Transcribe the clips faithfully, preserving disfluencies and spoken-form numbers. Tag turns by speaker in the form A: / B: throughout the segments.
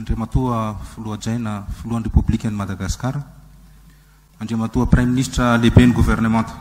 A: Andriamatoa Filohajaina Filohan'ny République de Madagascar, Andriamatoa Prime Ministre lehibe ny gouvernemanta,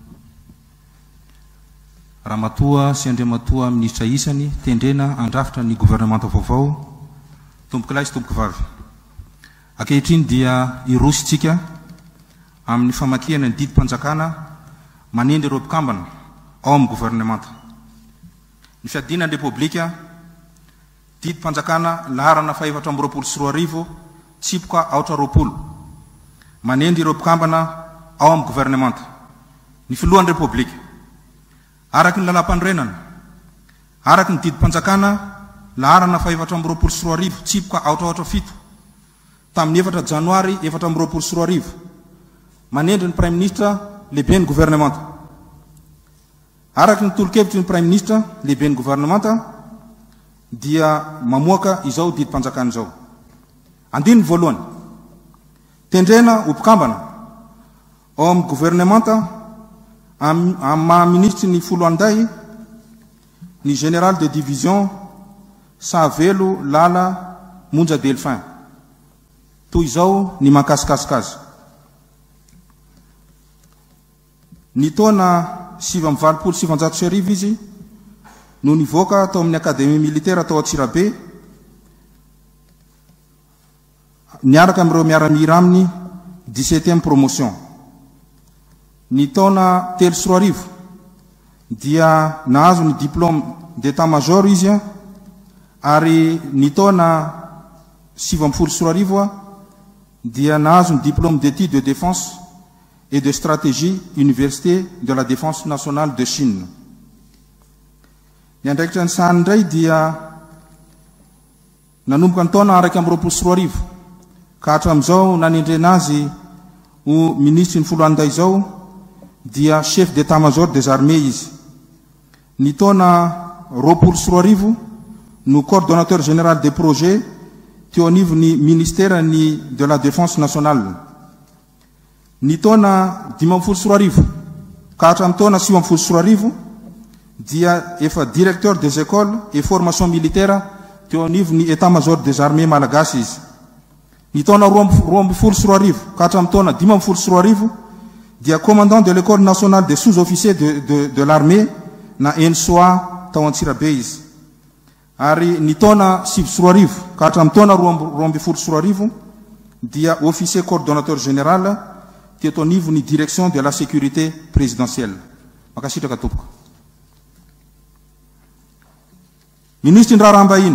A: Ramatoa sy Andriamatoa Ministra isany tendrena andrafitra ny gouvernemanta vaovao, tomboky lahy sy tomboky vavy. Ankehitriny dia irositsika amin'ny famakihana ny didim-panjakana manendry ireo mpikambana ao amin'ny gouvernemanta. Ny fiadinan'ny République didim-panjakana laharana fahaefatra amby roapolo sy roa arivo tsipoka aotra roapolo manendry ireo mpikambana ao amin'ny gouvernemanta. Ny filohan'ny République araky ny lalam-panorenana araky ny didim-panjakana laharana fahaefatra amby roapolo sy roa arivo tsipoka aotra aotra fito tamin'ny efatra janoary efatra amby roapolo sy roa arivo manendry ny Prime Ministre lehibe ny gouvernemanta. Araky ny tolo-kevitry ny Prime Ministre lehibe ny gouvernemanta dia mamoaka izao didim-panjakana izao. Andiny voalohany, tendrena ho mpikambana ao amin'ny gouvernemanta amin'ny maha-ministry ny folo anday ny général de division Savelo Lala Monja Delphin. Toy izao ny mankasikasika azy. Ny taona sivy amby valopolo sy sivanjato sy arivo izy no nivoaka tao amin'ny akademia militaire tao Antsirabe, niaraka amin'ireo miaramira aminy dix-septième promotion. Ny taona telo sy roa arivo dia nahazo ny diplôme d'état-major izy a, ary ny taona sivy amby folo sy roa arivo dia nahazo ny diplôme d'études de défense et de stratégie Université de la Défense nationale de Chine. Ny andraikitra ny sahany indray dia nanomboka ny taona araiky amby roapolo sy roa arivo ka hatramin'izao nanendrena azy ho ministry ny folo anday izao dia chef d'état-major des armées izy. Ny taona roapolo sy roa arivo no coordonnateur général des projets teo anivon'ny ministère ny de la défense nationale. Ny taona dimy amby folo sy roa arivo ka hatramin'ny taona sivy amby folo sy roa arivo dia efa directeur des écoles et formation militaire teo anivon'ny état-major des armées malagasy izy. Ny taona roa amby folo sy roa arivo ka hatramin'ny taona dimy amby folo sy roa arivo dia commandant de l'école nationale des sous-officiers de, de, de l'armée na N S O A tao Antsirabe izy. Ary ny taona sivy sy roa arivo ka hatramin'ny taona roa amby folo sy roa arivo dia officier coordonnateur général teto anivon'ny direction de la sécurité présidentielle. Makasitraka tompoko. Ministry ny raharaham-bahiny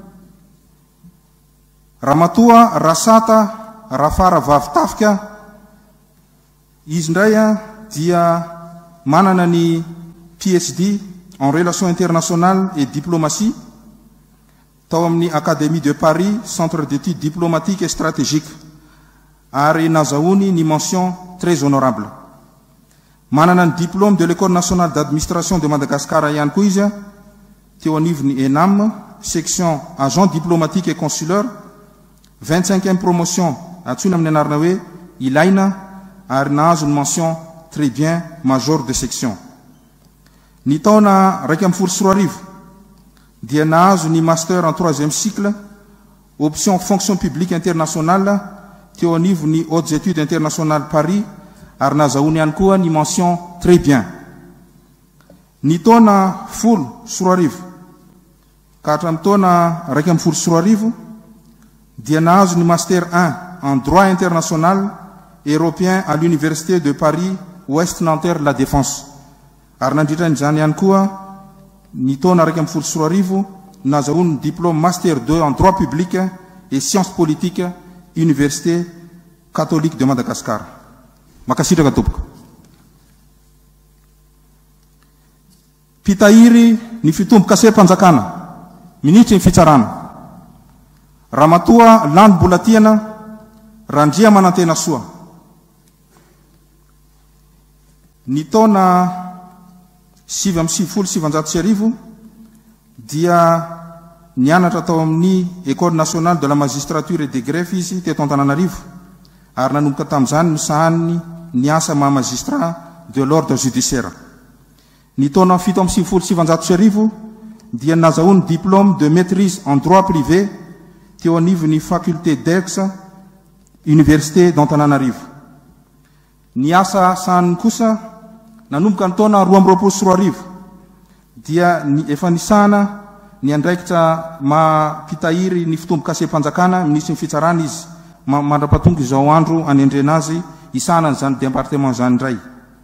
A: Ramatoa Rasata Rafara Vavitafika, izy ndray dia manana ny P H D en relations internationales et diplomatie tao amin'ny Académie de Paris, Centre d'études diplomatiques et stratégiques, ary nazahoany ny mention très honorable. Manana ny diplôme de l'École nationale d'administration de Madagascar ihany koa izy teo anivon'ny ENAM, section agent diplomatique et consulaire, vingt-cinquième promotion antsoina amin'ny anarana hoe ilaina, ary nahazo ny mention très bien major de section. Ny taona raiky amby folo sy roa arivo dia nahazo ny master en troisième cycle option fonction publique internationale teo anivon'ny hautes études internationales Paris, ary nazahoany ihany koa ny mention très bien. Ny taona folo sy roa arivo ka hatramin'ny taona raiky amby folo sy roa arivo dia nahazo ny master un en droit international européen à l'université de Paris Ouest Nanterre La Défense, ary nandritra n'izany ihany koa ny taona raiky amby folo sy roa arivo nazahoany ny diplôme master deux en droit public et sciences politiques Université catholique de Madagascar. Makasitraka tompoko. Pitahiry ny fitomboka seha-panjakana, ministry ny fitsarana. Ramatoa Lando Bolatiana Randria Manantena Soa. Ny taona sivy amby sivy folo sivanjato sy arivo dia nianatra tao amin'ny École nationale de la magistrature et des greffes izy teto Antananarivo, ary nanomboka tamin'izany no sahany ny asa maha magistrat de l'ordre judiciaire. Ny taona fito amby sivy folo sivanjato sy arivo dia nazahoany diplôme de maîtrise en droit privé teo anivon'ny faculté d'Aix université d'Antananarivo. Ny asa sahaniny kosa nanomboka ny taona roa amby roapolo sy roa arivo dia ny efa nisahana ny andraikitra mampitahiry ny fitombo-kasehampanjakana minisy ny fitsarana izy mandrapatonga izao andro anendrena azy isahana n'izany département zany indray.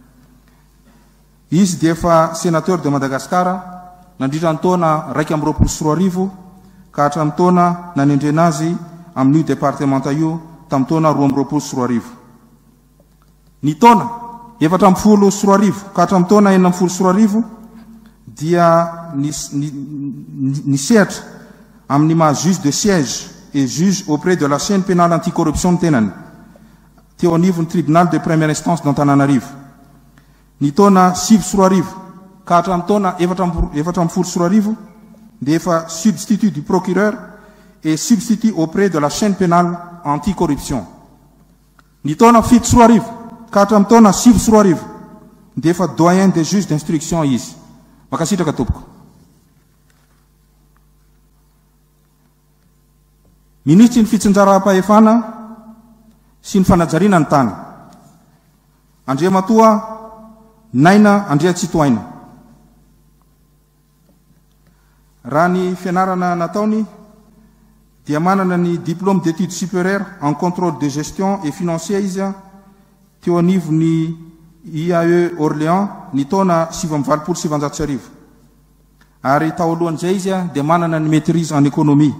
A: Izy dia efa sénateur de Madagascar nandritra ny taona raiky amby roapolo sy roa arivo ka hatramin'ny taona nanendrena azy amin'io départementa io tamin'ny taona roa amby roapolo sy roa arivo. Ny taona efatra amby folo sy roa arivo ka hatramin'ny taona enina amby folo sy roa arivo dia nisehatra amin'ny maha juge de siège et juge auprès de la chaîne pénale anticorruption ny tenany teo anivon'ny tribunal de première instance d'Antananarivo. Ny taona sivy sy roa arivo ka hatramin'ny taona efatra amby folo sy roa arivo dia efa substitut du procureur et substitut auprès de la chaîne pénale anticorruption. Ny taona fito sy roa arivo ka hatramin'ny taona sivy sy roa arivo dia efa doyen des juges d'instruction izy. Makasitraka tompoko. Ministry ny fitsinjaram-pahefana sy ny fanajariana ny tany. Andriamatoa Naina Andriatsitoaina. Raha ny fianarana nataony dia manana ny diplôme d'études supérieures en contrôle de gestion et financier izy teo anivon'ny I A E Orléans ny taona sivy amby valopolo sy sivanjato sy arivo. Ary tao alohan'izay izy dia manana ny maîtrise en économie.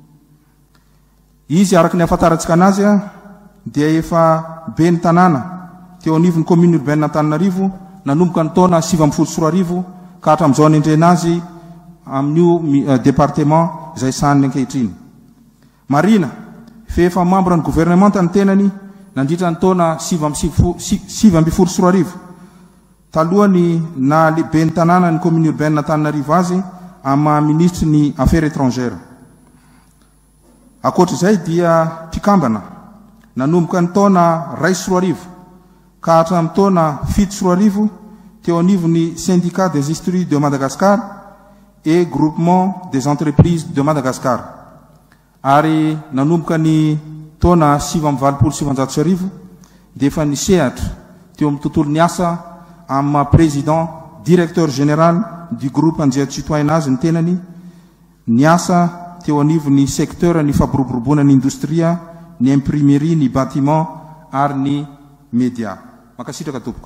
A: Izy araka ny ahafantarantsika anazy dia efa be ny tanàna teo anivon'ny commune urbaine Antananarivo nanomboka ny taona sivy amby folo sy roa arivo ka hatramin'izao anendrena azy amin'io département izay sahaniny ankehitriny. Marina fe efa membre ny gouvernement ny tenany nandritra ny taona sivy amby folo sy roa arivo talohany na lehibe ny tanàna ny commune urbaine Antananarivo azy amin'ny maha ministre ny affaires étrangères. Akoatr'izay dia mpikambana nanomboka ny taona ray sy roa arivo ka hatramin'ny taona fito sy roa arivo teo anivon'ny syndicat des industries de Madagascar et groupement des entreprises de Madagascar. Ary nanomboka ny taona sivy amby valopolo sy sivanjato sy arivo dia efa nisehatra teo amin'ny tontolo ny asa amin'ny président directeur général du groupe Andriatsitoaina azy ny tenany ny asa teo anivon'ny secteur ny faboroboroboana ny industria, ny imprimerie, ny bâtiment ary ny média. Makasitraka tompoko.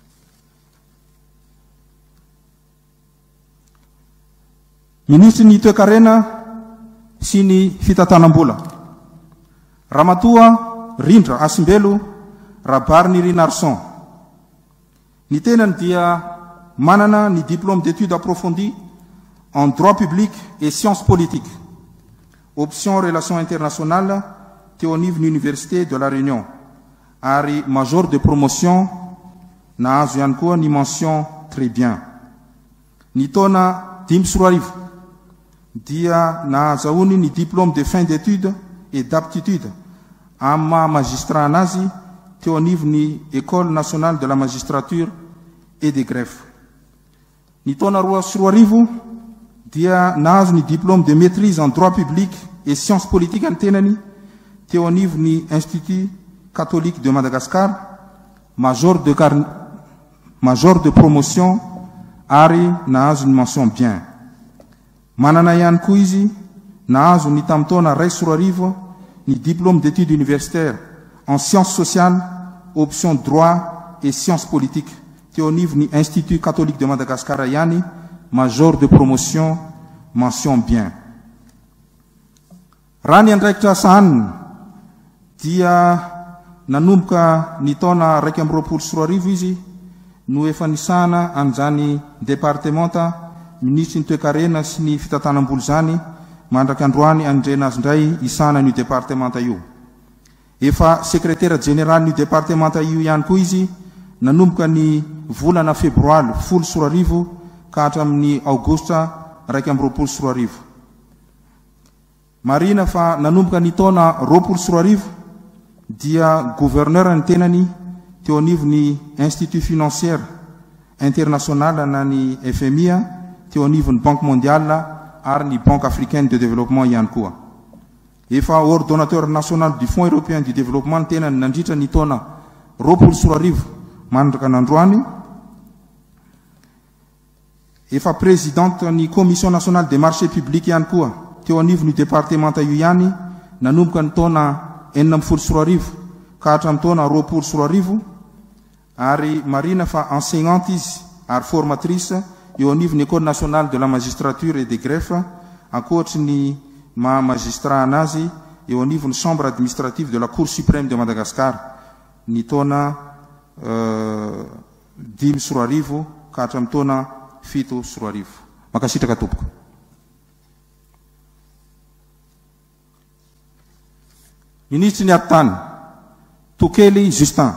A: Ministry ny toe-karena sy ny fitantanam-bola. Ramatoa Rindra Asimbelo Rabarny Rinarson. Ny tenany dia manana ny diplôme d'études approfondies en droit public et sciences politiques. Option relations internationales teo anivon'ny université de la Réunion. Ary major de promotion nahazo ihany koa ny mention très bien. Ny taona dimy sy roa arivo dia nahazahoany ny diplôme de fin d'études et d'aptitude amin'ny maha magistrat anazy teo anivon'ny école nationale de la magistrature et des greffes. Ny taona roa sy roa arivo dia nahazo ny diplôme de maîtrise en droit public et sciences politiques ny tenany teo anivon'ny Institut catholique de Madagascar, major de, car... major de promotion ary nahazo ny mention bien. Manana ihany koa izy nahazo ny tamin'ny taona ray sy roa arivo ny diplôme d'études universitaires en sciences sociales, option droit et sciences politiques teo anivon'ny Institut catholique de Madagascar ihany, major de promotion, mention bien. Raha ny andraikitra sahaniny dia nanomboka ny taona raiky amby roapolo sy roa arivo izy no efa nisahana an'izany départementa ministry ny toe-karena sy ny fitantanam-bola zany mandraky androany anindrena azy indray isahana ny départementa io. Efa secrétaire général ny départementa io ihany koa izy nanomboka ny volana febroary folo sy roa arivo ka hatramin'ny augusta raiky amby roapolo sy roa arivo. Marina fa nanomboka ny taona roapolo sy roa arivo dia gouverneur ny tenany teo anivon'ny Institut financier international na ny F M I teo anivon'ny Banque mondiale ary ny Banque africaine de développement ihany koa. efa ordonnateur national du Fonds européen du développement tena nandritra ny taona roapolo sy roa arivo mandraka nandroany. Efa présidente ny commission nationale des marchés publics ihany koa teo anivony départementa io ihany nanomboka ny taona enina amby folo sy roa arivo ka hatramin'ny taona roapolo sy roa arivo, ary marina fa enseignante izy ary formatrice eo anivony école nationale de la magistrature et des greffes, ankoatry ny maha magistrat anazy eo anivony chambre administrative de la cour suprême de Madagascar ny taona euh, dimy sy roa arivo ka hatramin'ny taona fito sy roa arivo. Makasitraka tompoko. Ministry ny Aty-tany Tokely Justin.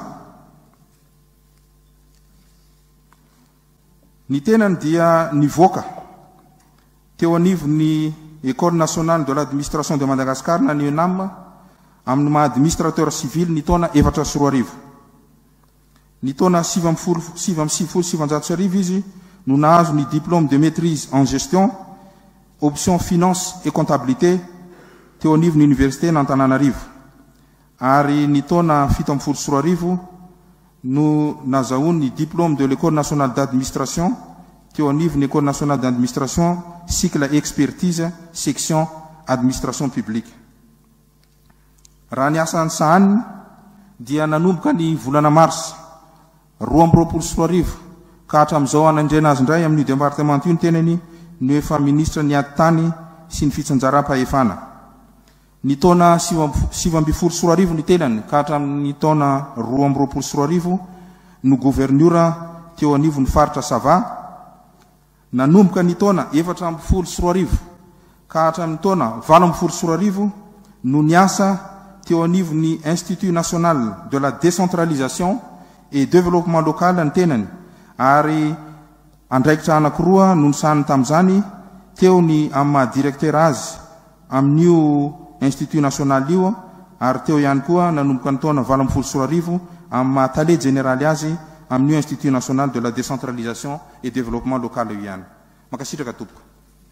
A: Ny tenany dia nivoaka teo anivony École nationale de l'administration de Madagascar na ny U N A M amin'ny maha administrateur civil ny taona efatra sy roa arivo. Ny taona sivy amby folo sivy amby sivifolo sy sivanjato sy arivo izy no nahazo ny diplôme de maîtrise en gestion option finance et comptabilité teo anivony université n'Antananarivo, ary ny taona fito amby folo sy roa arivo no nazahoany ny diplôme de l'école nationale d'administration teo anivony école nationale d'administration cycle expertise section administration publique. Raha ny asany sahany dia nanomboka ny volana mars roa amby roapolo sy roa arivo ka hatramin'izao anandrena azy indray amin'ny département io ny tenany ny efa ministre ny Aty-tany sy ny fitsanjaram-pahefana. Ny taona sivy amby folo sy roa arivo ny tenany ka hatramin'ny taona roa amby roapolo sy roa arivo no gouverneur teo anivony faritra Sava. Nanomboka ny taona efatra amby folo sy roa arivo ka hatramin'ny taona valo amby folo sy roa arivo no niasa teo anivony Institut national de la décentralisation et développement local ny tenany, ary andraikitra anankiroa no nisahany tamin'izany teo ny amin'ny maha directeur azy amin'io Institut national io, ary teo ihany koa nanomboka ny taona valo amby folo sy roa arivo amin'ny maha tale général azy amin'io Institut national de la décentralisation et développement local io ihany. Makasitraka tompoko.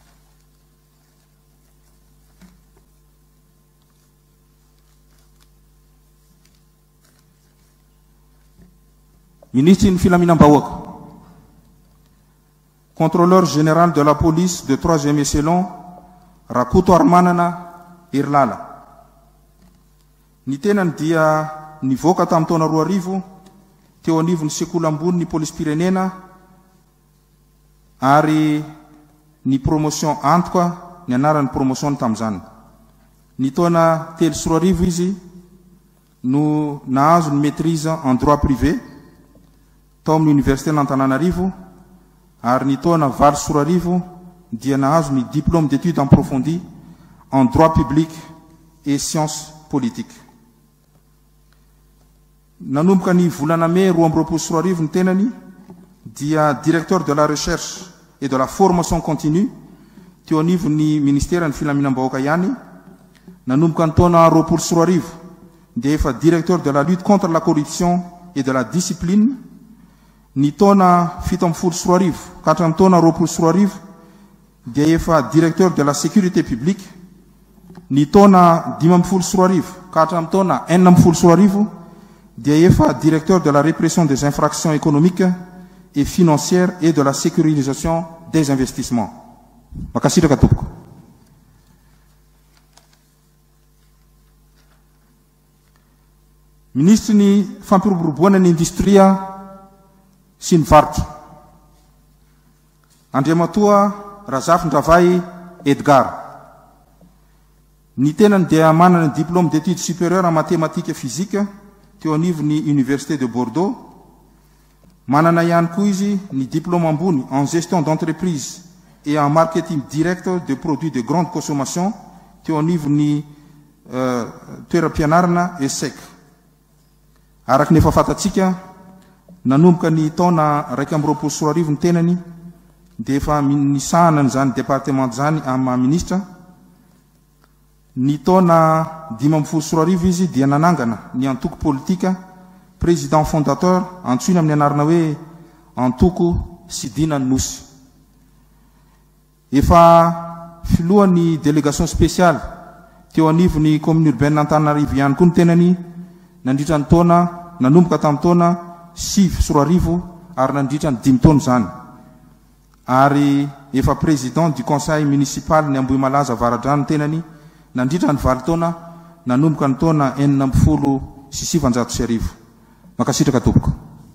A: Ministre ny filaminam-bahoaka, contrôleur général de la police de troisième échelon Rakoto Armanana Irlala. Ny tenany dia nivoaka tamin'ny taona roa arivo teo anivony sekoly ambony ny police pirenena, ary ny promotion antoka ny anaran'ny promotion tamin'izany. Ny taona telo sy roa arivo izy no nahazo ny maîtrise en droit privé tao amin'ny université n'Antananarivo, ary ny taona valo sy roa arivo dia nahazo ny diplôme d'études approfondies en droit public et sciences politiques. Nanomboka ny volana mai roa amby roapolo sy roa arivo ny tenany dia directeur de la recherche et de la formation continue teo anivony ministère ny filaminam-bahoaka ihany. Nanomboka ny taona roapolo sy roa arivo dia efa directeur de la lutte contre la corruption et de la discipline. Ny taona fito amby folo sy roa arivo ka hatramin'ny taona roapolo sy roa arivo dia efa directeur de la sécurité publique. Ny taona dimy amby folo sy roa arivo ka hatramin'ny taona enina amby folo sy roa arivo dia efa directeur de la répression des infractions économiques et financières et de la sécurisation des investissements. Makasitraka tompoko. Ministre ny fampiroboroboana ny industria sy ny varotra, Andriamatoa Razafindravay Edgar. Ny tenany dia manana diplôme d'études supérieures en mathématiques et physique teo anivony université de Bordeaux. Manana ihany koa izy ny diplôme ambony en gestion d'entreprise et en marketing direct de produits de grande consommation teo anivony uh, toeram-pianarana E S E C. Araka ny efa fantatsika, nanomboka ny taona raiky amby roapolo sy roa arivo ny tenany dia efa nisahana n'izany département zany amin'ny maha ministra. Ny taona dimy amby folo sy roa arivo izy dia nanangana ny antoko politika président fondateur antsoina amin'ny anarana hoe Antoko Sidina Nosy. Efa filohan'ny délégation spéciale teo anivony commune urbaine Antananarivo ihany koa ny tenany nandritra ny taona nanomboka tamin'ny taona sivy sy roa arivo ary nandritra ny dimy taona zany ary efa président du conseil municipal ny Ambohimalaza Avaradrano tenany nandritra ny valo taona nanomboka ny taona enina amby folo sy sivanjato sy arivo. Makasitraka tompoko.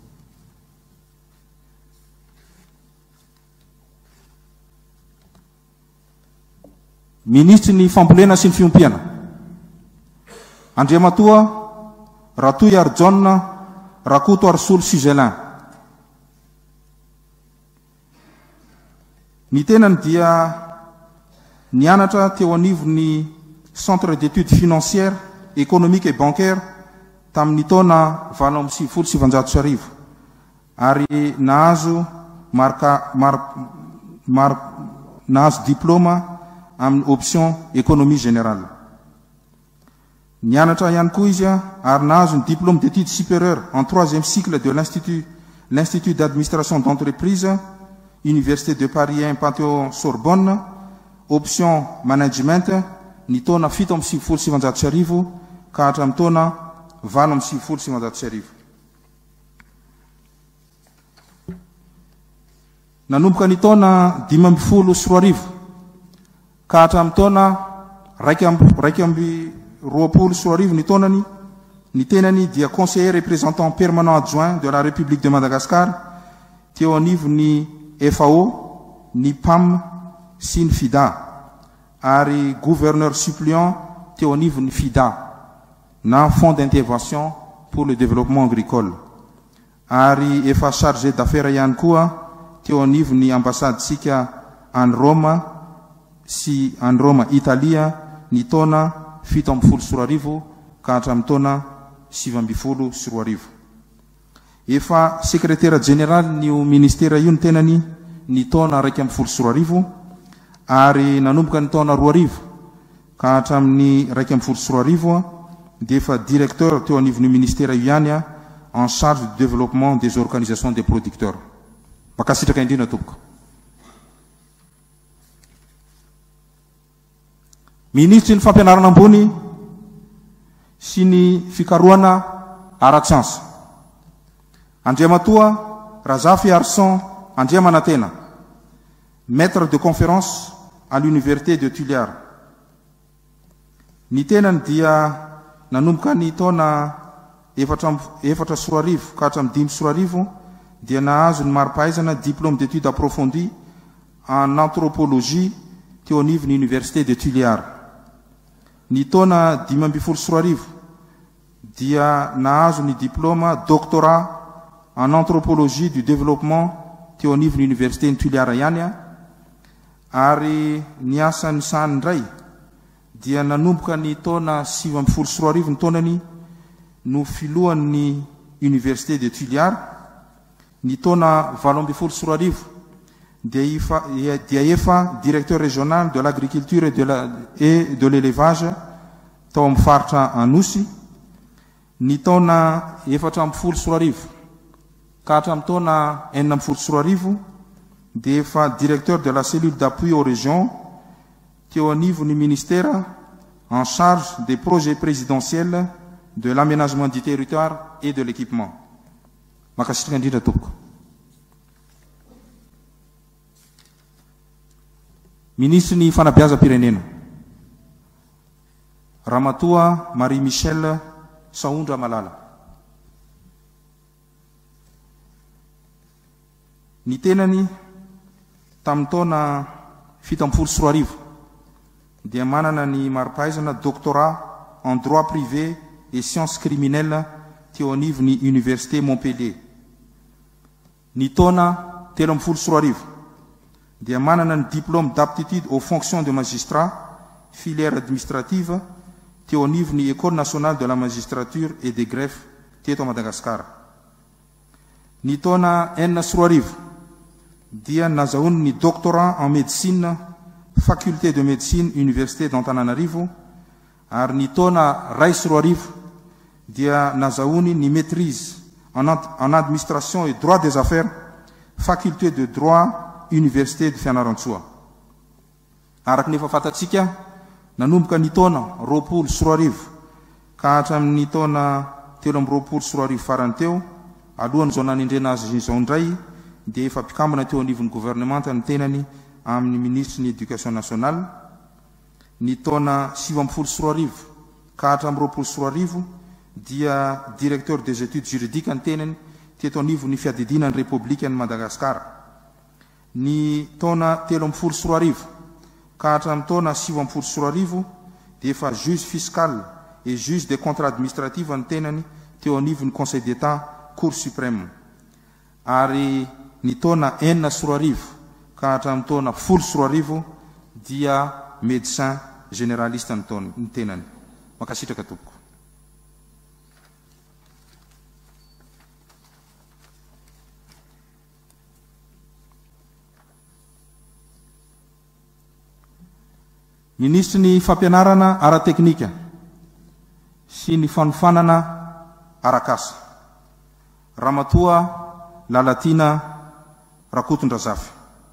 A: Ministry ny fambolena sy ny fiompiana Andriamatoa Ratoy ary John Rakoto ary Solo Suzelin. Ny tenany dia nianatra teo anivony Centre d'études financières, économiques et bancaires tamin'ny taona valo amby sivifolo sy sivanjato sy arivo ary nahazo marka mar mar nahazo diplôma amin'ny option économie générale. Nianatra ihany koa izy ary nahazo ny diplôme d'études supérieures en troisième cycle de l'institut l'institut d'administration d'entreprise Université de Paris un Panthéon Sorbonne option management ny taona fito amby sivifolo sy sivanjato sy arivo ka hatramin'ny taona valo amby sivifolo sy sivanjato sy arivo. Nanomboka ny taona dimy amby folo sy roa arivo ka hatramin'ny taona raiky amby raiky amby roapolo sy roa arivo ny taonany ny tenany dia conseiller représentant permanent adjoint de la République de Madagascar teo anivony F A O, ny P A M sy ny FIDA ary gouverneur suppléant teo anivony FIDA na Fonds d'intervention pour le développement agricole ary efa chargé d'affaires ihany koa teo anivony ambassade sika en Rome sy en Rome Italia ny taona fito amby folo sy roa arivo ka hatramin'ny taona sivy amby folo sy roa arivo. Efa secrétaire général nio ministère io ny tenany ny taona raiky amby folo sy roa arivo ary nanomboka ny taona roa arivo ka hatramin'ny raiky amby folo sy roa arivo dia efa directeur teo anivon'ny ministère io ihany en charge du développement des organisations des producteurs. Makasitraka indrindra tompoko. Ministry ny fampianarana ambony sy ny fikarohana ara-tsansa Andriamatoa Razafy Arson Andriamanatena, maître de conférence à l'université de Tuliar. Ny tenany dia nanomboka ny taona efatra sy roa arivo ka hatramin'ny dimy sy roa arivo dia nahazo ny mari-pahaizana diplôme d'études approfondies en anthropologie teo anivon'ny université de Tuliar. Ny taona dimy amby folo sy roa arivo dia nahazo ny diplôme doctorat en anthropologie du développement teo anivon'ny université ny Tuliar ihany ary niasa ny sany ndray dia nanomboka ny taona sivy amby folo sy roa arivo ny taonany no filohan'ny université de Tuliar. Ny taona valo amby folo sy roa arivo dia efa dia efa directeur régional de l'agriculture et de la et de l'élevage tao amin'ny faritra Anosy. Ny taona efatra amby folo sy roa arivo ka hatramin'ny taona enina amby folo sy roa arivo dia efa directeur de la cellule d'appui aux régions teo anivon'ny ministère en charge des projets présidentiels de l'aménagement du territoire et de l'équipement. Makasitraka indrindra tompoko. Ministre ny fanabeazam-pirenena Ramatoa Marie Michel Saondra Malala. Ny tenany tamin'ny taona fito amby folo sy roa arivo dia manana ny mari-pahaizana doctorat en droit privé et sciences criminelles teo anivon'ny université Montpellier. Ny taona telo amby folo sy roa arivo dia manana ny diplôme d'aptitude aux fonctions de magistrat filière administrative teo anivon'ny école nationale de la magistrature et des greffes teto Madagascar. Ny taona enina sy roa arivo dia nazahoany ny doctorat en médecine faculté de médecine université d'Antananarivo ary ny taona ray sy roa arivo dia nazahoany ny maîtrise en, en administration et droit des affaires faculté de droit université de Fianarantsoa. Araky nefa fatatsika nanomboka ny taona roapolo sy roa arivo ka hatramin'ny taona telo amby roapolo sy roa arivo farany teo alohan'izao nanendrena azy izao indray dia efa mpikambana teo anivon'ny gouvernemanta ny tenany amin'ny ministre ny éducation nationale. Ny taona sivy amby folo sy roa arivo ka hatramin'ny roapolo sy roa arivo dia directeur des études juridiques ny tenany teto anivon'ny fiadidinan'ny république ny Madagasikara. Ny taona telo amby folo sy roa arivo ka hatramin'ny taona sivy amby folo sy roa arivo dia efa juge fiscal et juge des contrats administratifs ny tenany teo anivon'ny conseil d'état cour suprême. Ary ny taona enina sy roa arivo ka hatramin'ny taona folo sy roa arivo dia médecin généraliste ny tenany. Makasitraka tompoko. Ministre ny fampianarana ara-teknika sy ny fanofanana arakasa Ramatoa Lalatina Rakotondrazafy.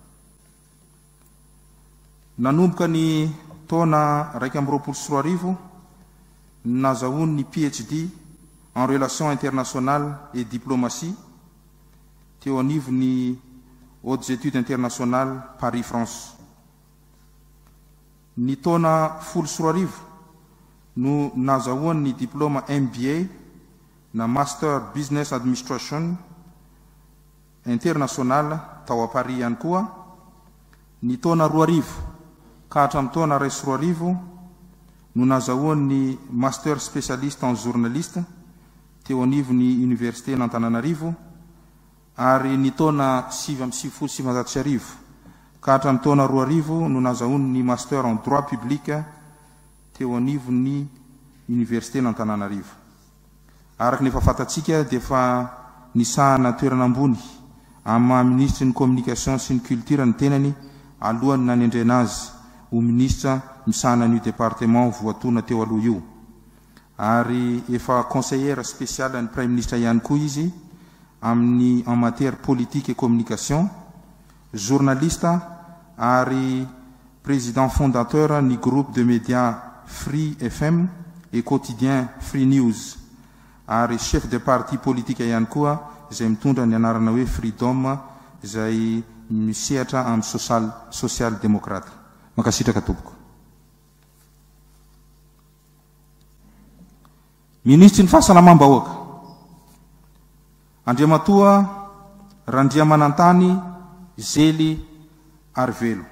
A: Nanomboka ny taona raiky amby roapolo sy roa arivo nazahoany ny P H D en relations internationales et diplomatie teo anivon'ny hautes études internationales Paris France. Ny taona folo sy roa arivo no nazahoany ny diplôme M B A na Master Business Administration International tao a Paris ihany koa. Ny taona roa arivo ka hatramin'ny taona ray sy roa arivo no nazahoany ny Master Spécialiste en Journaliste teo anivon'ny Université n'Antananarivo. Ary ny taona sivy amby sivy folo sy sivanjato sy arivo ka hatramin'ny taona roa arivo no nazahoany ny Master en Droit Public teo anivon'ny Université n'Antananarivo. Araky ny efa fantatsika dia efa nisahana toerana ambony amin'ny ministre ny communication sy ny culture ny tenany alohan'ny nanendrena azy ho ministre misahana ny département voatona teo aloha io. Ary efa conseillère spéciale ny prime ministre ihany koa izy amin'ny en matière politique et communication, journaliste ary président fondateur ny groupe de médias Free F M et quotidien Free News, ary chef de parti politique ihany koa izay mitondra ny anarana hoe Freedom izay misehatra amin'ny social social démocrate. Makasitraka tompoko. Ministre ny fahasalamam-bahoaka Andriamatoa Randriamanantany Zely Arvelo.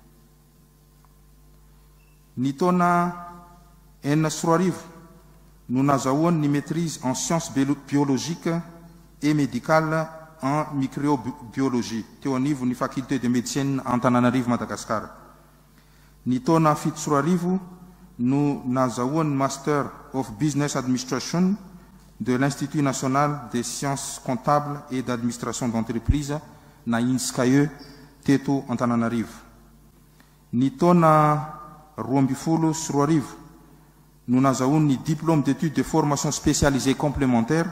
A: Ny taona enina sy roa arivo no nazahoany ny maîtrise en sciences biologiques et médicales en microbiologie teo anivon'ny faculté de médecine Antananarivo Madagasikara. Ny taona fito sy roa arivo no nazahoany Master of Business Administration de l'Institut national des sciences comptables et d'administration d'entreprise na INSCAE teto Antananarivo. Ny taona roa amby folo sy roa arivo no nazahoany ny diplôme d'études de formation spécialisée complémentaire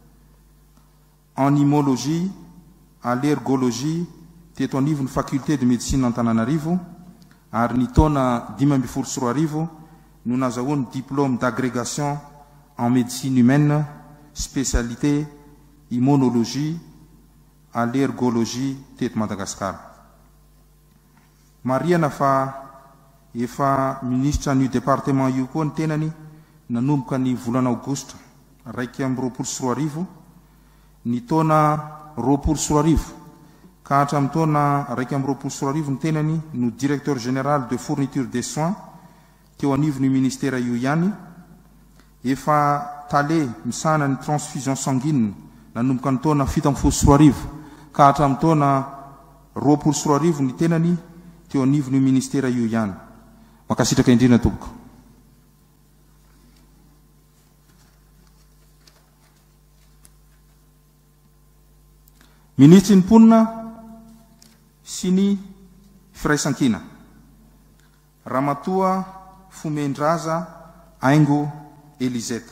A: en immunologie, allergologie teto anivon'ny faculté de médecine Antananarivo. Ary ny taona dimy amby folo sy roa arivo no nazahoany diplôme d'agrégation en médecine humaine, spécialité immunologie, allergologie teto Madagasikara. Mariana fa efa ministre ny département io koa ny tenany nanomboka ny volana Aogositra raiky amby roapolo sy roa arivo. Ny taona roapolo sy roa arivo ka hatramin'ny taona raiky amby roapolo sy roa arivo ny tenany no directeur général de fourniture des soins teo anivon'ny ministère io ihany. Efa tale misahana ny transfusion sanguine nanomboka ny taona fito amby folo sy roa arivo ka hatramin'ny taona roapolo sy roa arivo ny tenany teo anivon'ny ministère io ihany. Makasitraka indrindra tompoko. Ministre ny mponina sy ny firaisan-kina Ramatoa Fomendraza Aingo Eliseta.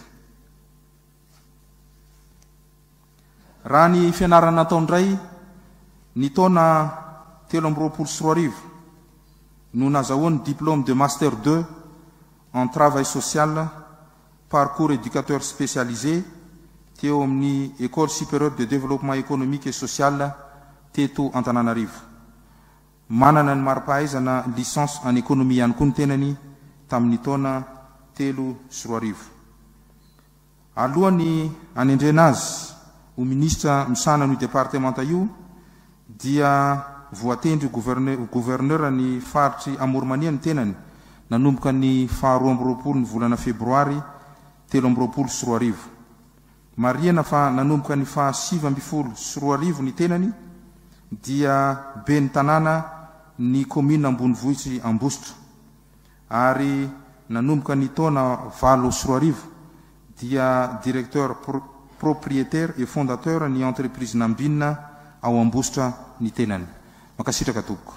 A: Raha ny fianarana nataondray ny taona telo amby roapolo sy roa arivo no nazahoany diplôme de master deux en travail social, parcours éducateur spécialisé, teo amin'ny école supérieure de développement économique et social teto Antananarivo. Manana ny maripahaizana licence en économie ihany koa ny tenany tamin'ny taona telo sy roa arivo. Alohany anendrena azy ho ministra misana ny departementa io dia voatendry gouverneur ny faritry Amoromania ny tenany nanomboka ny faharoa amby roapolo ny volana febroary telo amby roapolo sy roa arivo. Marihana fa nanomboka ny fahasivy amby folo sy roa arivo ny tenany dia be ny tanàna ny commune Ambonivohitsy Ambositra, ary nanomboka ny taona valo sy roa arivo dia directeur pro propriétaire et fondateur ny entreprise Nambinina ao Ambositra ny tenany. Makasitraka tompoko.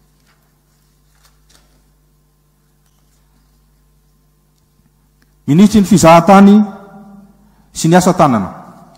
A: Ministry ny fizahatany sy ny asa tanana.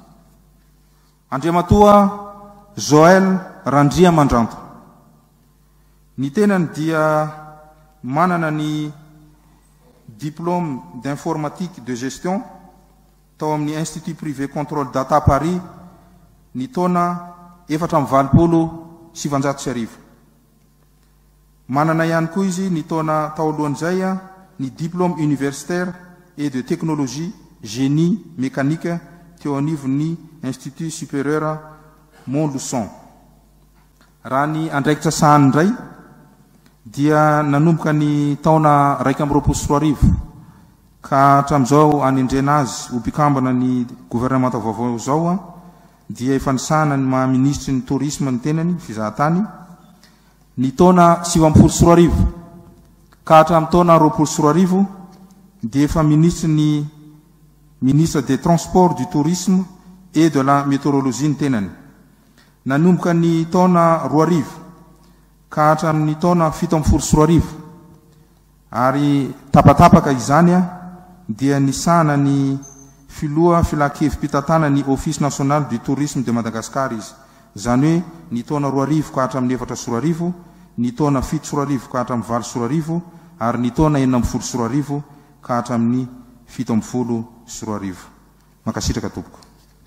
A: Andriamatoa Joël Randria Mandranto. Ny tenany dia manana ny diplôme d'informatique de gestion tao amin'ny Institut privé contrôle data Paris ny taona efatra amby valopolo sivanjato sy arivo. Manana ihany koa izy ny taona tao alohan'izay ny diplôme universitaire et de technologie génie mécanique teo anivon'ny Institut supérieur Montluçon. Raha ny andraikitra sahany indray dia nanomboka ny taona raika amby roapolo sy roa arivo ka hatramin'izao anendrena azy ho mpikambana ny gouvernementa vaovao zao dia efa nisahana ny maha-ministry ny tourisme ny tenany fizahatany ny taona sivy amby folo sy roa arivo ka hatramin'ny taona roapolo sy roa arivo dia efa ministre ny ministre des transports, du tourisme et de la météorologie ny tenany. Nanomboka ny taona roa arivo ka hatramin'ny taona fito amby folo sy roa arivo ary tapatapaka izany dia nisahana ny filoha filakevim-pitatana ny Office national du tourisme de Madagascar izy. Zany hoe ny taona roa arivo ka hatramin'ny efatra sy roa arivo, ny taona fito sy roa arivo ka hatramin'ny valo sy roa arivo, ary ny taona enina amby folo sy roa arivo ka hatramin'ny fito amby folo sy roa arivo. Makasitraka tompoko.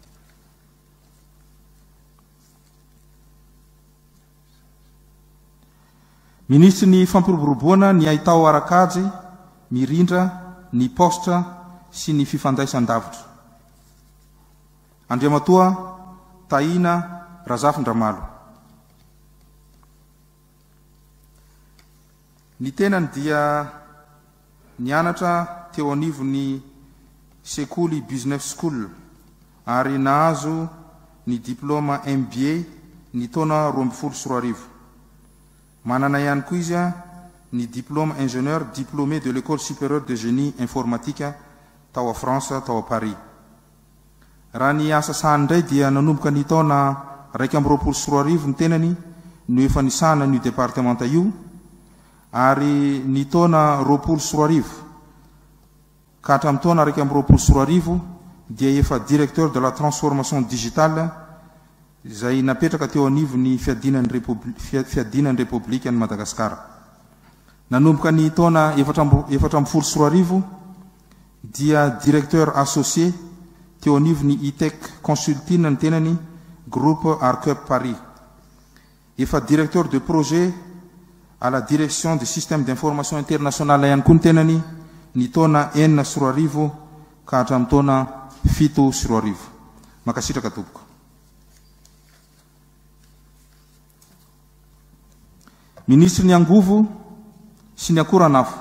A: Ministry ny fampiroboroboana ny ahitao arakajy, mirindra, ny postra sy ny fifandraisan-davitra. Andriamatoa Taina Razafindramalo. Ny tenany dia nianatra teo anivon'ny sekoly business school ary nahazo ny diplôme M B A ny taona roa amby folo sy roa arivo. Manana ihany koa izy ny diplôme ingénieur diplômé de l'école supérieure de génie informatique tao a France tao a Paris. Raha ny asa sahany indray dia nanomboka ny taona raika amby roapolo sy roa arivo ny tenany no efa nisahana ny departementa io, ary ny taona roapolo sy roa arivo ka hatramin'ny taona raika amby roapolo sy roa arivo dia efa directeur de la transformation digitale izay napetraka teo anivon'ny fiadinan'ny fiadinan'ny République ny Madagasikara. Nanomboka ny taona efatra amby folo sy roa arivo dia directeur associé teo anivon'ny I T E C Consulting ny tenany groupe Arcup Paris. Efa directeur de projet à la direction du système d'information internationale ihany koa ny tenany ny taona enina sy roa arivo ka hatramin'ny taona fito sy roa arivo. Makasitraka tompoko. Ministry ny angovo sy ny akoranafo.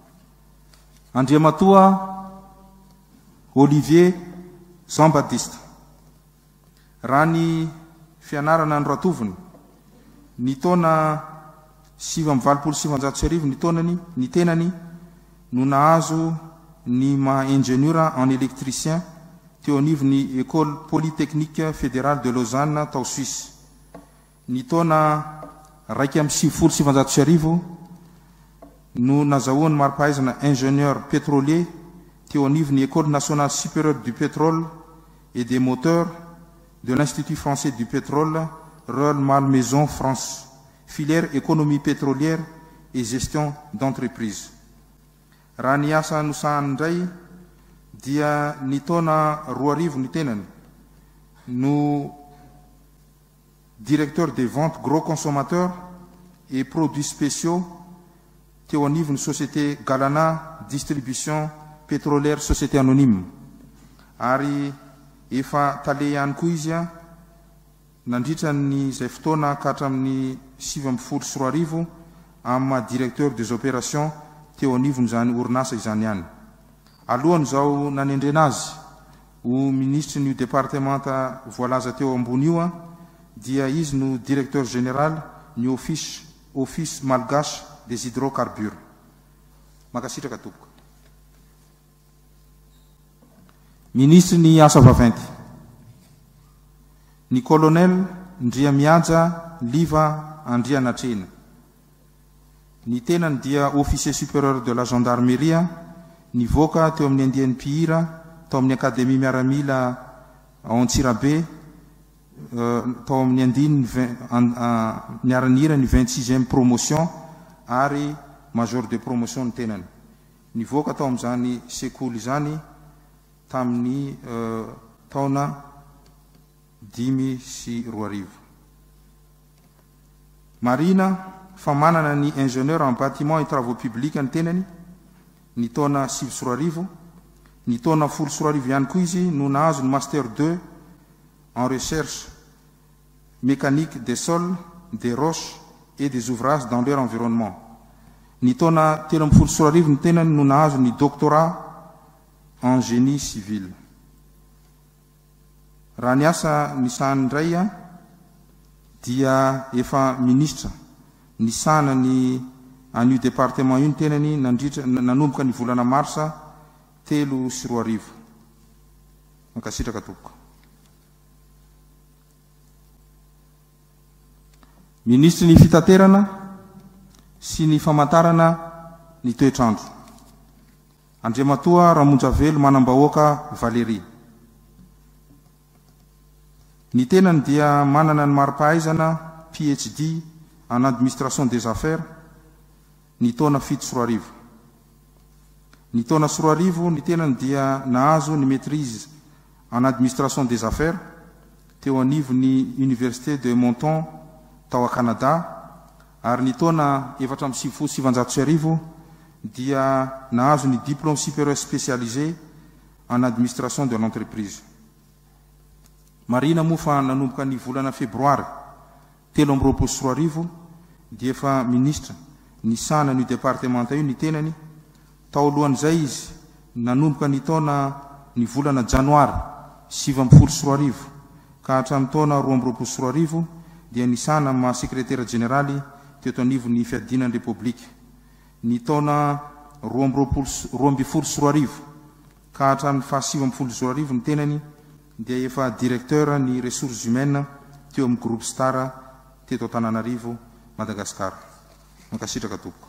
A: Andriamatoa Olivier Jean Baptiste. Raha ny fianarana ny ratoviny ny taona sivy amby valopolo sivanjato sy arivo ny taonany ny tenany no nahazo ny maha-ingénieur en électricien teo anivon'ny école polytechnique fédérale de Lausanne tao Suisse. Ny taona raika amby sivy folo sivanjato sy arivo no nazahoany maripahaizana ingénieur pétrolier teo anivon'ny école nationale supérieure du pétrole et des moteurs de l'Institut français du pétrole, Royal Malmaison France, filière économie pétrolière et gestion d'entreprise. raha ny asa nosahany indray dia ny taona roa arivo ny tenany no directeur des ventes gros consommateurs et produits spéciaux teo anivony société Galana distribution pétrolière société anonyme ary efa tale ihany koa izy a nandritra ny zay fotoana ka hatramin'ny sivy amby folo sy roa arivo amin'ny directeur des opérations teo anivony zany orinasa izany ihany. Alohany zao nanendrena azy ho ministre ny départementa voalaza teo ambony io a dia izy no directeur général ny office office malgache des hydrocarbures. Makasitraka tompoko. Ministre ny asa vaventy ny colonel Ndria Miaja Liva Andrianatrena. Ny tenany dia officier supérieur de la gendarmerie nivoaka teo amin'ny andiany mpihira tao amin'ny akadémie miaramila ao Antsirabe tao amin'ny andiny miaranira ny vingt-sixième promotion ary major de promotion ny tenany. Nivoaka tao amin'izany sekoly zany tamin'ny taona dimy sy roa arivo. Marina fa manana ny ingénieur en bâtiment et travaux publics ny tenany ny taona sivy sy roa arivo, ny taona folo sy roa arivo ihany koa izy no nahazo ny master deux en recherche mécanique des sols, des roches et des ouvrages dans leur environnement. Ny taona telo amby folo sy roa arivo ny tenany no nahazo ny doctorat en génie civil. Raha ny asa nisahany indray a dia efa ministre nisana ny an'io département io ny tenany nandritra nanomboka ny volana marsa telo sy roa arivo. Mankasitraka tompoko. Ministre ny fitaterana sy ny famantarana ny toetrandro. Andriamatoa Ramonjavelo Manambahoaka Valérie. Ny tenany dia manana ny mari-pahaizana P H D en administration des affaires ny taona fito sy roa arivo. Ny taona sy roa arivo ny tenany dia nahazo ny maîtrise en administration des affaires teo anivony université de Monton tao a Canada ary ny taona efatra amby sivy folo sy sivanjato sy arivo dia nahazo ny diplôme supérieur spécialisé en administration de l'entreprise. Marina moa fa nanomboka ny volana febroary telo amby roapolo sy roa arivo dia efa ministre nisana ny départementa io ny tenany. Tao alohan'izay izy nanomboka ny taona ny volana janoary sivy amby folo sy roa arivo ka hatramin'ny taona roa amby roapolo sy roa arivo dia nisana ma secrétaire généraly teto anivon'ny fiadinan'ny république. Ny taona roa amby roapolo roa amby folo sy roa arivo ka hatramin'ny fahasivy amby folo sy roa arivo ny tenany dia efa directeur ny ressources humaines teo amin'ny groupe Star teto Antananarivo Madagasikara. Mankasitraka tompoko.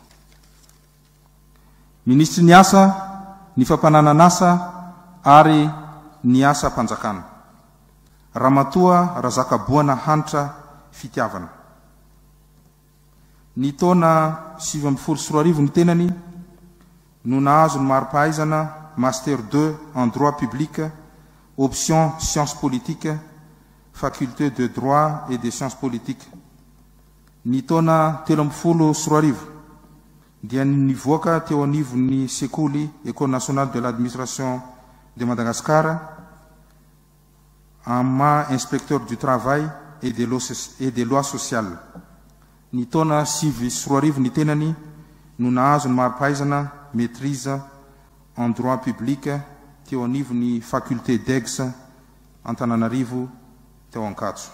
A: Ministre ny asa ny fampananan'asa ary ny asa mpanjakana. Ramatoa Razakaboana Hanitra Fitiavana. Ny taona sivy amby folo sy roa arivo ny tenany no nahazo ny mari-pahaizana master deux en droit public option sciences politiques faculté de droit et des sciences politiques. Ny taona telo amby folo sy roa arivo dia nivoaka teo anivon'ny sekoly École nationale de l'administration de Madagascar en ma inspecteur du travail et des lois, et des lois sociales. Ny taona sivy sy roa arivo ny tenany no nahazo ny mari-pahaizana maîtrise en droit public teo anivon'ny faculté d'Aix Antananarivo teo Ankatso.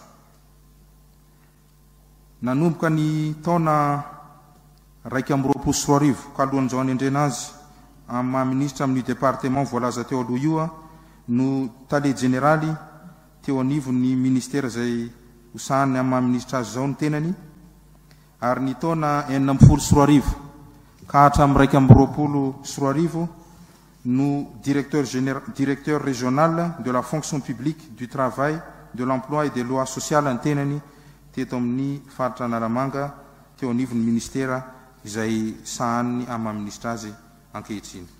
A: Nanomboka ny taona raiky amby roapolo sy roa arivo ka alohan'izao anendrena azy amin'ny maha-ministre amin'ny département voalaza teo aloha io no tale généraly teo anivon'ny ministère zay hosahany amin'ny maha-ministre azy zao ny tenany. Ary ny taona enina amby folo sy roa arivo ka hatramin'ny raiky amby roapolo sy roa arivo no directeur général directeur régional de la fonction publique du travail de l'emploi et des lois sociales ny tenany teto amin'ny faritra Analamanga teo anivon'ny ministère izay sahany amin'ny maha-ministre azy ankehitriny.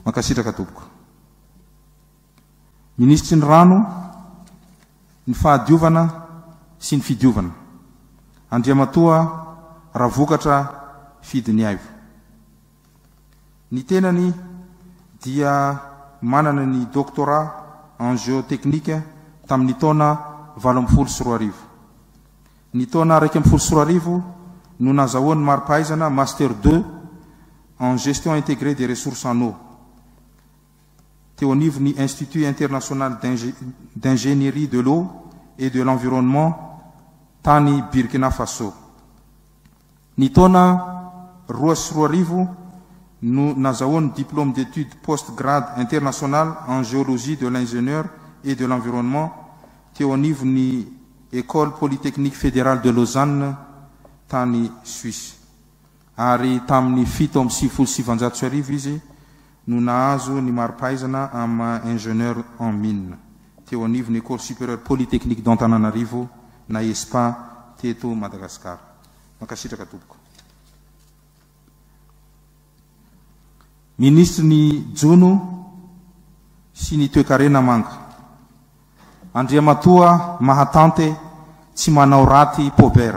A: Makasitraka tompoko. Ministry ny rano, ny fahadiovana sy ny fidiovana. Andriamatoa Ravokatra Fidiniaivo. Ny tenany dia manana ny doctorat en géotechnique tamin'ny taona valo amby folo sy roa arivo. Ny taona raiky amby folo sy roa arivo no nazahoany mari-pahaizana master deux en gestion intégrée des ressources en eau teo anivon'ny Institut international d'ingénierie de l'eau et de l'environnement tany Burkina Faso. Ny taona roa sy roa arivo no nazahoany diplôme d'études post-grade international en géologie de l'ingénieur et de l'environnement teo anivon'ny École polytechnique fédérale de Lausanne tany Suisse. Ary tamin'ny fito amby sivifolo sy sivanjato sy arivo izy no nahazo ny mari-pahaizana am ingénieur en mine teo anivon'ny École supérieure polytechnique d'Antananarivo na E S P A teto Madagasikara. Makasitraka tompoko. Ministry ny Jono sy ny toe-karena manga. Andriamatoa Mahatante tsy manao raty Pobera.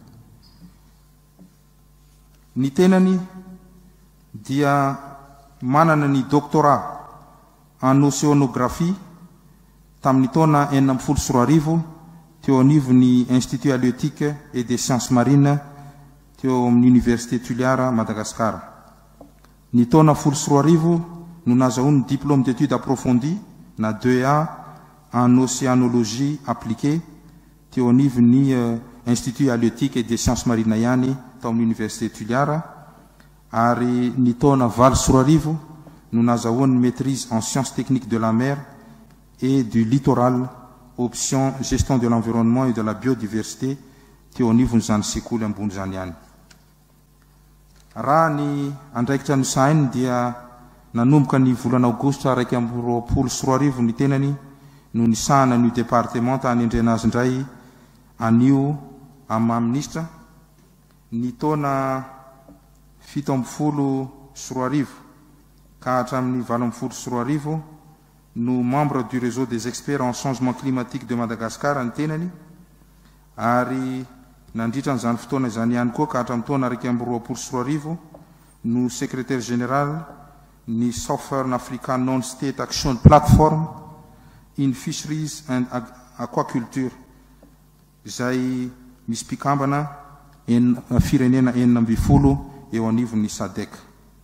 A: Ny tenany dia manana ny doctorat en océanographie tamin'ny taona enina amby folo sy roa arivo teo anivon'ny Institut halieutique et des sciences marines teo amin'ny Université Tuliara Madagasikara. Ny taona folo sy roa arivo no nazahoany diplôme d'études approfondies na deux A en océanologie appliquée teo anivon'ny Institut halieutique et des sciences marines ihany tao amin'ny Université Tuliara. Ary ny taona valo sy roa arivo no nazahoany maîtrise en sciences techniques de la mer et du littoral, option gestion de l'environnement et de la biodiversité teo anivony zany sekoly ambony zany ihany. Raha ny andraikitra ny sainy dia nanomboka ny volana aogositra raiky amby roapolo sy roa arivo ny tenany no nisahana ny département tany Andrenazy indray anio amin'ny ministra. Ny taona fito amby folo sy roa arivo ka hatramin'ny valo amby folo sy roa arivo no membre du réseau des experts en changement climatique de Madagascar ny tenany. Ary nandritra n'izany fotoana izany ihany koa ka hatramin'ny taona raiky amby roapolo sy roa arivo no secrétaire général ny Southern African Non-State Action Platform in Fisheries and Aquaculture izay misy mpikambana firenena enina amby folo eo anivon'ny S A D C.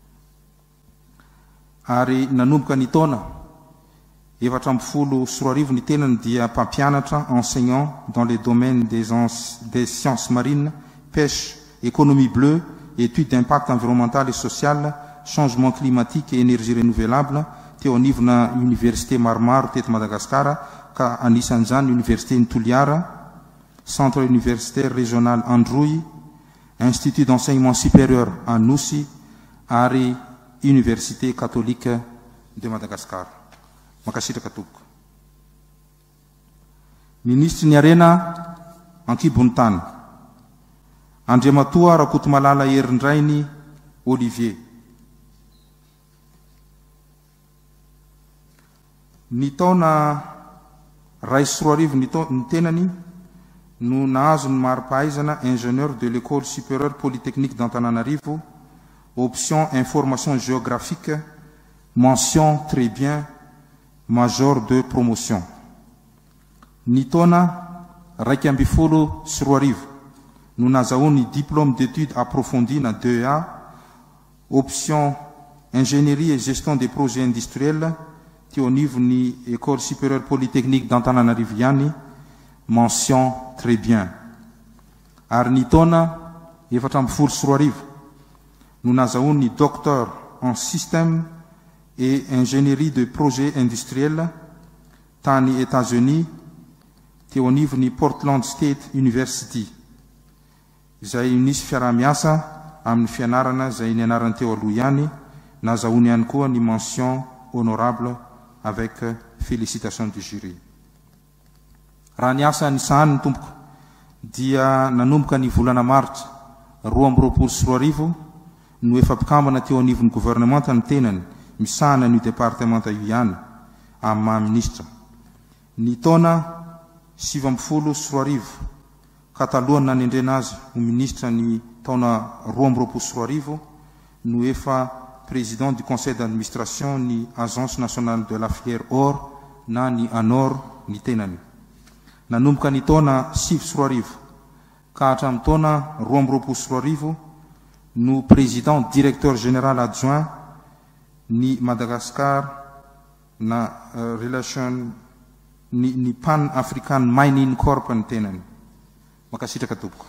A: Ary nanomboka ny taona efatra amby folo sy roa arivo ny tenany dia mpampianatra enseignant dans les domaines des, des sciences marines, pêche, économie bleue, études d'impact environnemental et social, changement climatique et énergie renouvelable teo anivona université maromaro teto Madagasikara ka anisan'izany université ny Toliara, centre universitaire régional Androuille, institut d'enseignement supérieur à Nosy ary université catholique de Madagascar. Makasitraka tompoko. Ministry ny arena ankibony tany. Andriamatoa Rakotomalala Herindrainy Olivier. Ny taona ray sy roa arivo ny tenany no nahazo ny mari-pahaizana ingénieur de l'école supérieure polytechnique d'Antananarivo, option information géographique, mention très bien, major de promotion. Ny taona raiky amby folo sy roa arivo no nazahoany diplôme d'études approfondies na deux A, option ingénierie et gestion des projets industriels teo anivon'ny école supérieure polytechnique d'Antananarivo ihany, mention très bien. Ary ny taona efatra amby folo sy roa arivo no nazahoany docteur en système et ingénierie de projets industriels tany États-Unis teo anivon'ny Portland State University izay nisy fiarah-miasa amin'ny fianarana izay nianarany teo aloha ihany. Nazahoany ihany koa ny mention honorable avec félicitations du jury. Raha ny asa nisahany tompoko dia nanomboka ny volana maritra roa amby roapolo sy roa arivo no efa mpikambana teo anivon'ny gouvernement ny tenany misahana ny départementa io ihany amin'ny maha ministra. Ny taona sivy amby folo sy roa arivo ka talohany nanendrena azy ho ministra ny taona roa amby roapolo sy roa arivo no efa président du conseil d'administration ny agence nationale de la filière or na ny anor ny tenany. Nanomboka ny taona sivy sy roa arivo ka hatramin'ny taona roa amby roapolo sy roa arivo no président directeur général adjoint ny Madagascar na uh, relation ny, ny Pan African Mining Corp ny tenany. Makasitraka tompoko.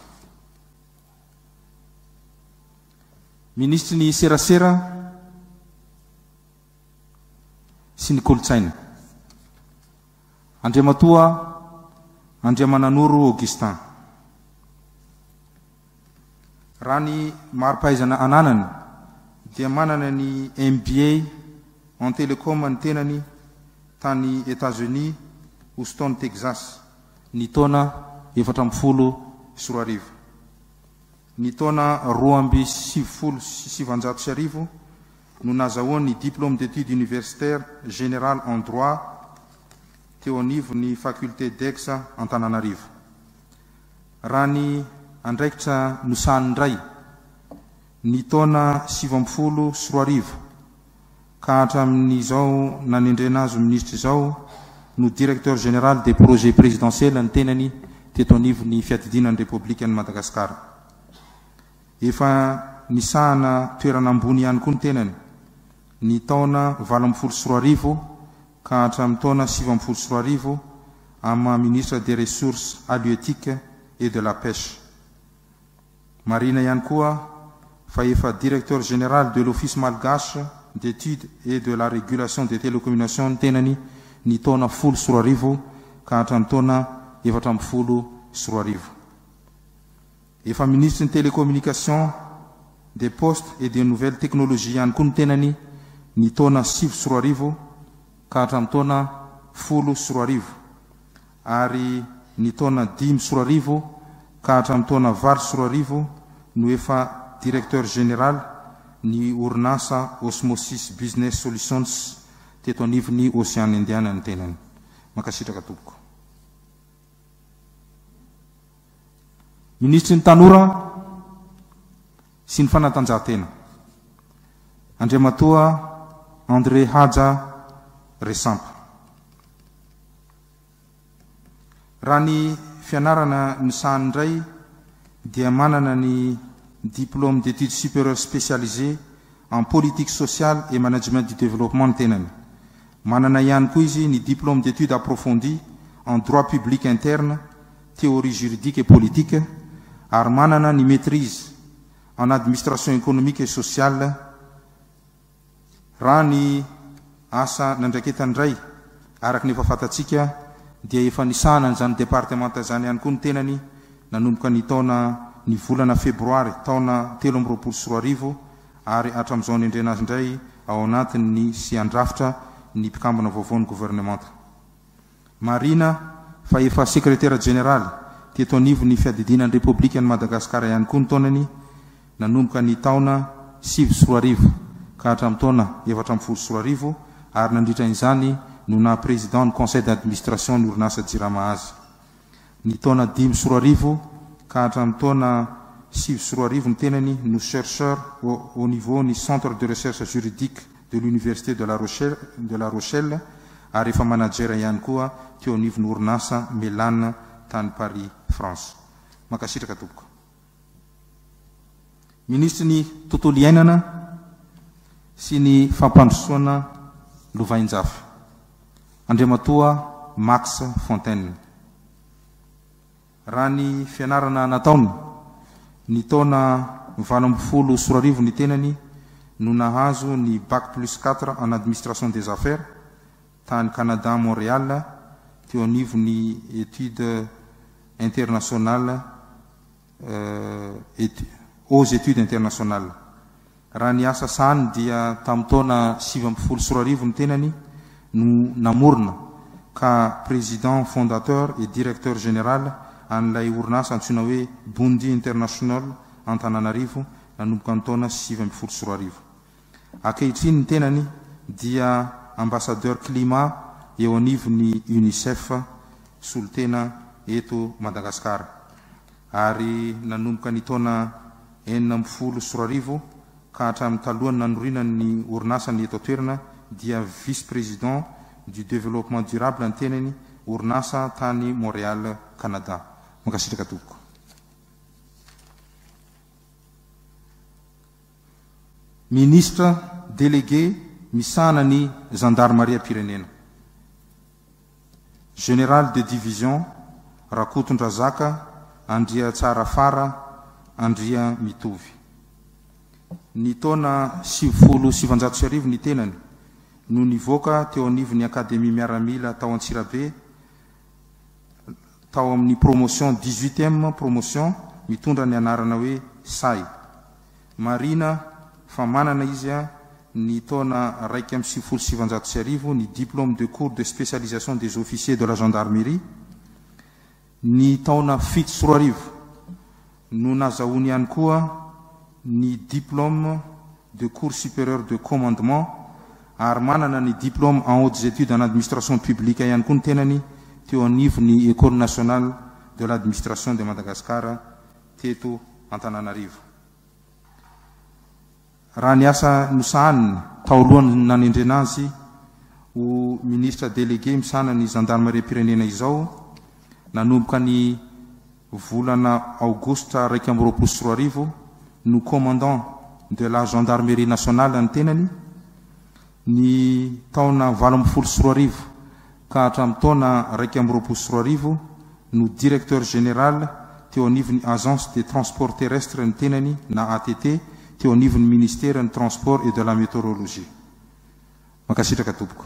A: Ministry ny serasera sy ny kolotsaina. Andriamatoa Andriamananoro Augustin. Raha ny mari-pahaizana ananany dia manana ny M B A en télécom ny tenany tany États-Unis Houston Texas ny taona efatra amby folo sy roa arivo. Ny taona roa amby sivy folo sy sivanjato sy arivo no nazahoany diplôme d'études universitaires générales en droit teo anivo ny faculté d'Aix Antananarivo. Raha ny andraikitra nosahany ndray ny taona sivy amby folo sy roa arivo ka hatramin'izao nanendrena azy ministre izao no directeur général des projets présidentiels ny tenany teto anivo ny fiatidinan'ny république ny Madagascar. Efa nisahana toerana ambony ihany koa ny tenany ny taona valo amby folo sy roa arivo ka hatramin'ny taona sivy amby folo sy roa arivo amin'ny ministre des ressources halieutiques et de la pêche. Marina ihany koa fa efa directeur général de l'office malgache d'études et de la régulation des télécommunications ny tenany ny taona folo sy roa arivo ka hatramin'ny taona efatra amby folo sy roa arivo. Efa ministre ny télécommunications, des postes et des nouvelles technologies ihany koa ny tenany ny taona sivy sy roa arivo ka hatramin'ny taona folo sy roa arivo ary ny taona dimy sy roa arivo ka hatramin'ny taona valo sy roa arivo no efa directeur général ny orinasa Osmosis Business Solutions teto anivon'ny Océan Indiana ny tenany. Makasitraka tompoko. Ministry ny tanora sy ny fanatanjahantena. Andriamatoa André Hadja Resampa. Raha ny fianarana nisahany indray dia manana ny diplôme d'études supérieures spécialisées en politique sociale et management du développement ny tenany. Manana ihany koa izy ny diplôme d'études approfondies en droit public interne, théorie juridique et politique, ary manana ny maîtrise en administration économique et sociale. Raha ny asa nandraiketany indray araky ny efa fantatsika dia efa nisahana n'izany départementa zany ihany koa ny tenany nanomboka ny taona ny volana febroary taona telo amby roapolo sy roa arivo ary hatramin'izao nendrena azy indray ao anatiny ny sy andrafitra ny mpikambana vaovao ny gouvernementa. Marina fa efa secrétaire général teto anivo ny fiadidinan'ny république ny Madagascar ihany koa ny taonany nanomboka ny taona sivy sy roa arivo ka hatramin'ny taona efatra amby folo sy roa arivo ary nandritra izany no na président ny conseil d'administration ny orinasa Jirama azy. Ny taona dimy sy roa arivo ka hatramin'ny taona sivy sy roa arivo ny tenany no chercheur au, au niveau ny centre de recherche juridique de l'université de la Rochelle, de la Rochelle ary efa manager ihany koa teo anivo ny orinasa Melane tany Paris, France. Makasitraka tompoko. Ministry ny tontolo iainana sy ny fampandrosoana lovain-jafy. Andriamatoa Max Fontaine. Raha ny fianarana nataony ny taona valo amby folo sy roa arivo ny tenany no nahazo ny bac plus quatre en administration des affaires tany Canada Montréal teo anivo ny études internationales euh, étu aux études internationales. Raha ny asa sahany dia tamin'ny taona sivy amby folo sy roa arivo ny tenany no namorona ka président fondateur et directeur général an'ilay orinasa antsoina hoe Bondi International Antananarivo nanomboka ny taona sivy amby folo sy roa arivo. Ankehitriny ny tenany dia ambassadeur climat eo anivony UNICEF solotena eto Madagasikara, ary nanomboka ny taona enina amby folo sy roa arivo ka hatramin'ny talohany nanorina ny orinasa ny eto toerana dia vice-président du développement durable ny tenany orinasa tany Montréal, Canada. Mankasitraka tompoko. Ministre délégué misana ny gendarmerie pirenena, général de division Rakotondrazaka Andria Tsarafara Andria mitovy. Ny taona sivifolo sivanjato sy arivo ny tenany no nivoaka teo anivon'ny akademia miaramila tao Antsirabe tao amin'ny promotion dix-huitième promotion mitondra ny anarana hoe say marina fa manana izy a ny taona raiky amby sivifolo sivanjato sy arivo ny diplôme de cours de spécialisation des officiers de la gendarmerie. Ny taona fito sy roa arivo no nazahoany ihany koa ny diplôme de cours supérieur de commandement ary manana ny diplôme en hautes études en administration publique ihany koa ny tenany teo anivony école nationale de l'administration de Madagascar teto Antananarivo. Raha ny asa nosahaniny tao alohany nanendrena azy ho ministre délégué misana ny gendarmerie pirenena izao nanomboka ny volana augusta raiky amby roapolo sy roa arivo no commandant de la gendarmerie nationale ny tenany, ny taona valo amby folo sy roa arivo ka hatramin'ny taona raiky amby roapolo sy roa arivo no directeur général teo anivony agence des transports terrestres ny tenany na A T T teo anivony ministère ny transport et de la météorologie. Makasitraka tompoko.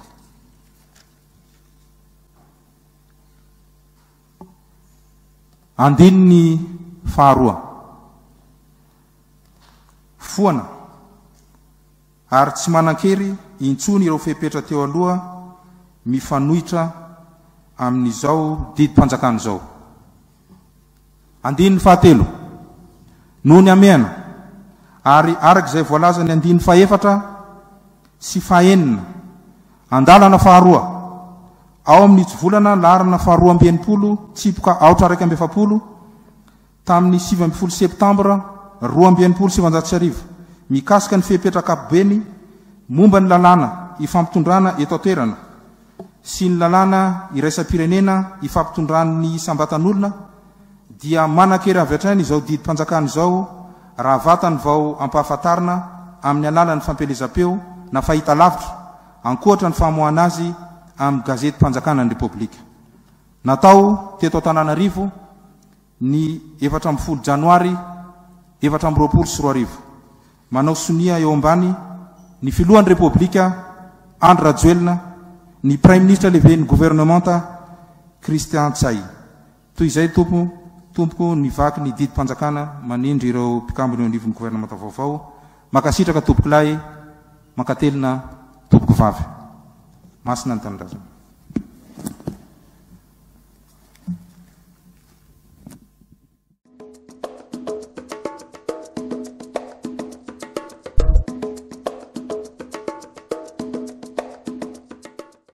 A: Andininy faharoa foana ary tsy manan-kery intsony ireo fepetra teo aloha mifanohitra amin'izao didim-panjakana izao. Andininy fahatelo noho ny amiana ary arak'izay voalaza ny andininy fahaefatra sy fahaenina andalana faharoa ao amin'ny volana larana faharoa amby enimpolo tsipoka aotra raiky amby efapolo tamin'ny sivy amby folo septambra roa amby enimpolo sivanjato sy arivo mikasika ny fepetra-kapobeny momba ny lalàna ifampitondrana eto an-toerana sy ny lalàna iraisam-pirenena ifampitondrany sambatan'olona dia manan-kery avy hatrany izao didim-panjakana izao raha vatany vao ampahafantarina amin'ny alalan'ny fampelezam-peo na fahita lavitra ankoatra ny famoahana azy amin'ny gazety mpanjakana ny Repoblika. Natao teto Antananarivo ny efatra amby folo janoary efatra amby roapolo sy roa arivo. Manao sonia eo ambany ny filohan'ny Repoblika Andry Rajoelina, ny prime ministre lehibe ny gouvernementa Christian Tsay. Toy izay tompo tompoko ny vaky ny didim-panjakana manindry ireo mpikambiny eo anivon'ny gouvernementa vaovao. Makasitraka tompoko lahy, makatelina tompoko vavy. Masina ny tanindrazana.